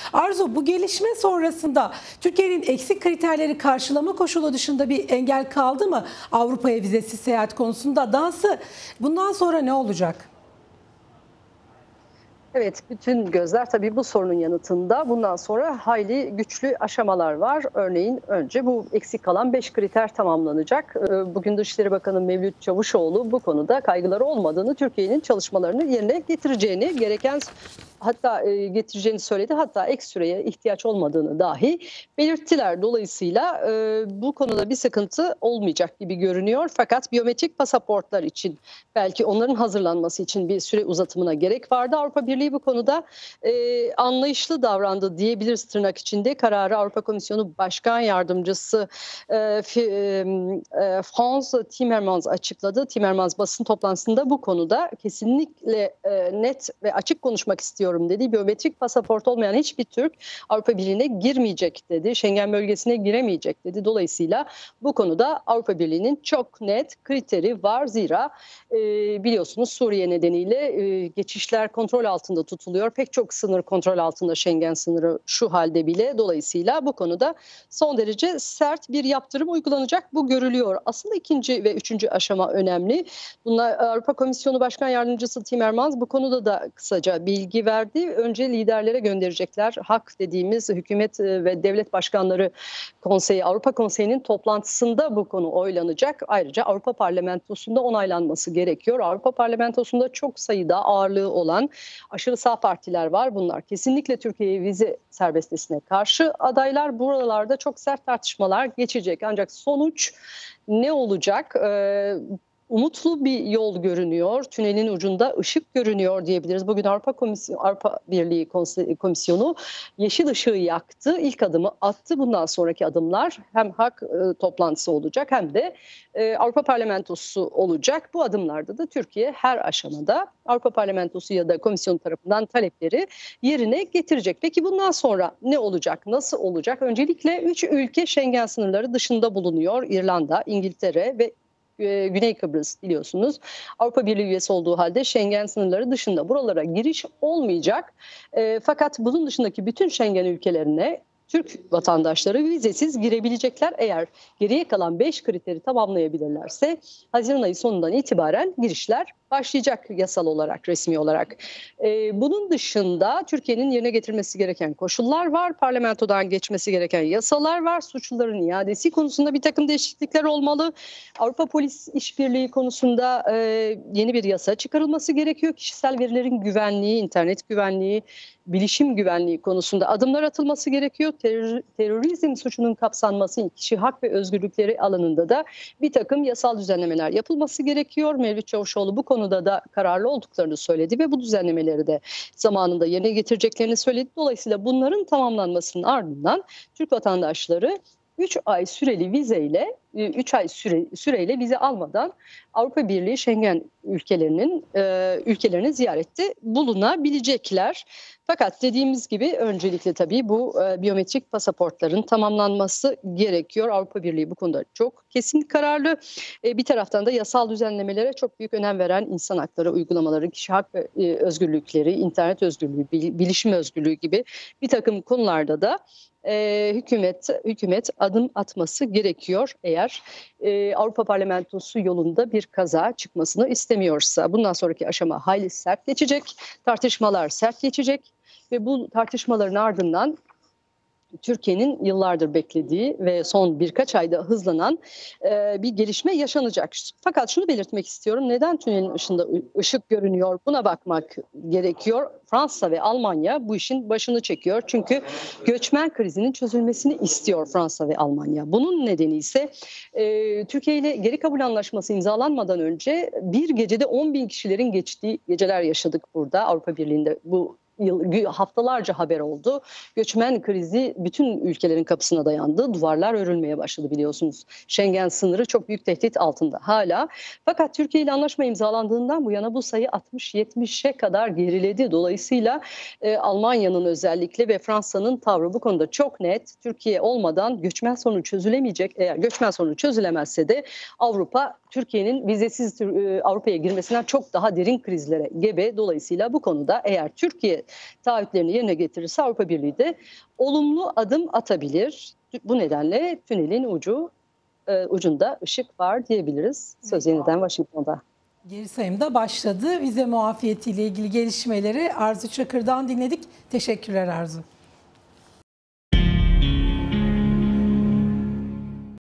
Arzu, bu gelişme sonrasında Türkiye'nin eksik kriterleri karşılama koşulu dışında bir engel kaldı mı Avrupa'ya vizesiz seyahat konusunda? Dahası bundan sonra ne olacak? Evet, bütün gözler tabii bu sorunun yanıtında. Bundan sonra hayli güçlü aşamalar var. Örneğin önce bu eksik kalan 5 kriter tamamlanacak. Bugün Dışişleri Bakanı Mevlüt Çavuşoğlu bu konuda kaygıları olmadığını, Türkiye'nin çalışmalarını yerine getireceğini, getireceğini söyledi. Hatta ek süreye ihtiyaç olmadığını dahi belirttiler. Dolayısıyla bu konuda bir sıkıntı olmayacak gibi görünüyor. Fakat biyometrik pasaportlar için belki onların hazırlanması için bir süre uzatımına gerek vardı. Avrupa Birliği bu konuda anlayışlı davrandı diyebiliriz tırnak içinde. Kararı Avrupa Komisyonu Başkan Yardımcısı Frans Timmermans açıkladı. Timmermans basın toplantısında bu konuda kesinlikle net ve açık konuşmak istiyorum dedi. Biyometrik pasaport olmayan hiçbir Türk Avrupa Birliği'ne girmeyecek dedi. Schengen bölgesine giremeyecek dedi. Dolayısıyla bu konuda Avrupa Birliği'nin çok net kriteri var. Zira biliyorsunuz Suriye nedeniyle geçişler kontrol altında tutuluyor. Pek çok sınır kontrol altında, Schengen sınırı şu halde bile. Dolayısıyla bu konuda son derece sert bir yaptırım uygulanacak. Bu görülüyor. Asıl ikinci ve üçüncü aşama önemli. Bunlar Avrupa Komisyonu Başkan Yardımcısı Timmermans bu konuda da kısaca bilgi verdi. Önce liderlere gönderecekler. HAK dediğimiz hükümet ve devlet başkanları konseyi, Avrupa Konseyi'nin toplantısında bu konu oylanacak. Ayrıca Avrupa Parlamentosu'nda onaylanması gerekiyor. Avrupa Parlamentosu'nda çok sayıda ağırlığı olan aşırı sağ partiler var. Bunlar kesinlikle Türkiye'ye vize serbestliğine karşı adaylar. Buralarda çok sert tartışmalar geçecek. Ancak sonuç ne olacak? Umutlu bir yol görünüyor. Tünelin ucunda ışık görünüyor diyebiliriz. Bugün Avrupa Birliği Komisyonu yeşil ışığı yaktı. İlk adımı attı. Bundan sonraki adımlar hem HAK toplantısı olacak hem de Avrupa Parlamentosu olacak. Bu adımlarda da Türkiye her aşamada Avrupa Parlamentosu ya da Komisyon tarafından talepleri yerine getirecek. Peki bundan sonra ne olacak? Nasıl olacak? Öncelikle 3 ülke Schengen sınırları dışında bulunuyor. İrlanda, İngiltere ve Güney Kıbrıs biliyorsunuz. Avrupa Birliği üyesi olduğu halde Schengen sınırları dışında buralara giriş olmayacak. Fakat bunun dışındaki bütün Schengen ülkelerine Türk vatandaşları vizesiz girebilecekler. Eğer geriye kalan 5 kriteri tamamlayabilirlerse Haziran ayı sonundan itibaren girişler başlayacak yasal olarak, resmi olarak. Bunun dışında Türkiye'nin yerine getirmesi gereken koşullar var. Parlamentodan geçmesi gereken yasalar var. Suçluların iadesi konusunda bir takım değişiklikler olmalı. Avrupa Polis İşbirliği konusunda yeni bir yasa çıkarılması gerekiyor. Kişisel verilerin güvenliği, internet güvenliği, bilişim güvenliği konusunda adımlar atılması gerekiyor. Terörizm suçunun kapsanması, kişi hak ve özgürlükleri alanında da bir takım yasal düzenlemeler yapılması gerekiyor. Mevlüt Çavuşoğlu bu konuda da kararlı olduklarını söyledi ve bu düzenlemeleri de zamanında yerine getireceklerini söyledi. Dolayısıyla bunların tamamlanmasının ardından Türk vatandaşları 3 ay süreli vizeyle 3 ay süreyle vize almadan Avrupa Birliği Schengen ülkelerini ziyarette bulunabilecekler. Fakat dediğimiz gibi öncelikle tabii bu biyometrik pasaportların tamamlanması gerekiyor. Avrupa Birliği bu konuda çok kesin kararlı. Bir taraftan da yasal düzenlemelere çok büyük önem veren insan hakları uygulamaları, kişi hak ve özgürlükleri, internet özgürlüğü, bilişim özgürlüğü gibi bir takım konularda da hükümet adım atması gerekiyor eğer Avrupa Parlamentosu yolunda bir kaza çıkmasını istemiyorsa. Bundan sonraki aşama hayli sert geçecek, tartışmalar sert geçecek ve bu tartışmaların ardından Türkiye'nin yıllardır beklediği ve son birkaç ayda hızlanan bir gelişme yaşanacak. Fakat şunu belirtmek istiyorum. Neden tünelin ışığında ışık görünüyor? Buna bakmak gerekiyor. Fransa ve Almanya bu işin başını çekiyor. Çünkü göçmen krizinin çözülmesini istiyor Fransa ve Almanya. Bunun nedeni ise Türkiye ile geri kabul anlaşması imzalanmadan önce bir gecede 10.000 kişilerin geçtiği geceler yaşadık burada. Avrupa Birliği'nde bu haftalarca haber oldu. Göçmen krizi bütün ülkelerin kapısına dayandı. Duvarlar örülmeye başladı biliyorsunuz. Schengen sınırı çok büyük tehdit altında hala. Fakat Türkiye ile anlaşma imzalandığından bu yana bu sayı 60-70'e kadar geriledi. Dolayısıyla Almanya'nın özellikle ve Fransa'nın tavrı bu konuda çok net. Türkiye olmadan göçmen sorunu çözülemeyecek. Eğer göçmen sorunu çözülemezse de Avrupa Türkiye'nin vizesiz Avrupa'ya girmesinden çok daha derin krizlere gebe. Dolayısıyla bu konuda eğer Türkiye taahhütlerini yerine getirirse Avrupa Birliği de olumlu adım atabilir. Bu nedenle tünelin ucunda ışık var diyebiliriz. Söz yeniden Washington'da. Geri sayım da başladı. Vize muafiyetiyle ilgili gelişmeleri Arzu Çakır'dan dinledik. Teşekkürler Arzu.